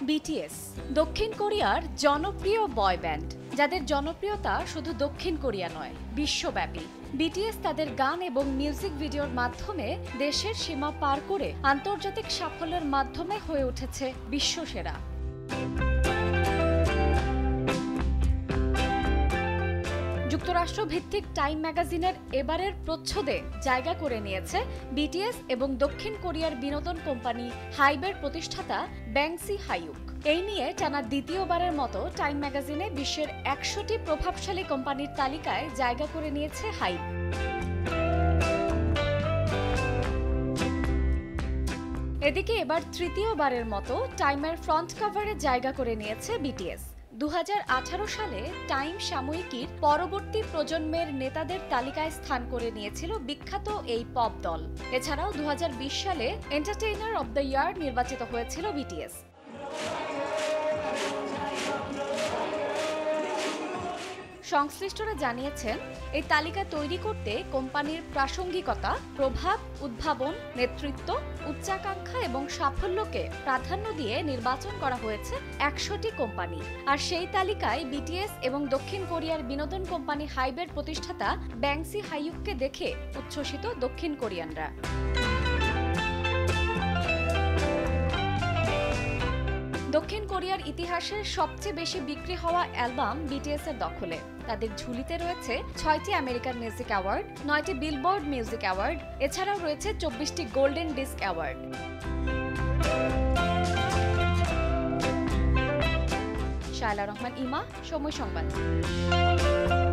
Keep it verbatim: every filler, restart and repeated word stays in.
BTS দক্ষিণ কোরিয়ার জনপ্রিয় বয় ব্যান্ড, যাদের জনপ্রিয়তা শুধু দক্ষিণ কোরিয়া নয়, বিশ্বব্যাপী। বিটিএস তাদের গান এবং মিউজিক ভিডিওর মাধ্যমে দেশের সীমা পার করে আন্তর্জাতিক সাফল্যের মাধ্যমে হয়ে উঠেছে বিশ্বসেরা। যুক্তরাষ্ট্র ভিত্তিক টাইম ম্যাগাজিনের এবারের প্রচ্ছদে জায়গা করে নিয়েছে বিটিএস এবং দক্ষিণ কোরিয়ার বিনোদন কোম্পানি হাইবের প্রতিষ্ঠাতা ব্যাংসি হাইয়ুক। এই নিয়ে টানা দ্বিতীয়বারের মতো টাইম ম্যাগাজিনে বিশ্বের একশোটি প্রভাবশালী কোম্পানির তালিকায় জায়গা করে নিয়েছে হাইব। এদিকে এবার তৃতীয়বারের মতো টাইমের ফ্রন্ট কভারে জায়গা করে নিয়েছে বিটিএস। দু হাজার আঠারো সালে টাইম সাময়িকীর পরবর্তী প্রজন্মের নেতাদের তালিকায় স্থান করে নিয়েছিল বিখ্যাত এই পপ দল। এছাড়াও দু হাজার বিশ সালে এন্টারটেইনার অব দ্য ইয়ার নির্বাচিত হয়েছিল বিটিএস। সংশ্লিষ্টরা জানিয়েছেন, এই তালিকা তৈরি করতে কোম্পানির প্রাসঙ্গিকতা, প্রভাব, উদ্ভাবন, নেতৃত্ব, উচ্চাকাঙ্ক্ষা এবং সাফল্যকে প্রাধান্য দিয়ে নির্বাচন করা হয়েছে একশোটি কোম্পানি। আর সেই তালিকায় বিটিএস এবং দক্ষিণ কোরিয়ার বিনোদন কোম্পানি হাইবের প্রতিষ্ঠাতা ব্যাংসি হাইয়ুককে দেখে উচ্ছ্বসিত দক্ষিণ কোরিয়ানরা। দক্ষিণ কোরিয়ার ইতিহাসের সবচেয়ে বেশি বিক্রি হওয়া অ্যালবাম বিটিএস এর দখলে। তাদের ঝুলিতে রয়েছে ছয়টি আমেরিকান মিউজিক অ্যাওয়ার্ড, নয়টি বিলবোর্ড মিউজিক অ্যাওয়ার্ড, এছাড়াও রয়েছে চব্বিশটি golden disc award. Shayla Rahman Ema, Somoy সংবাদ।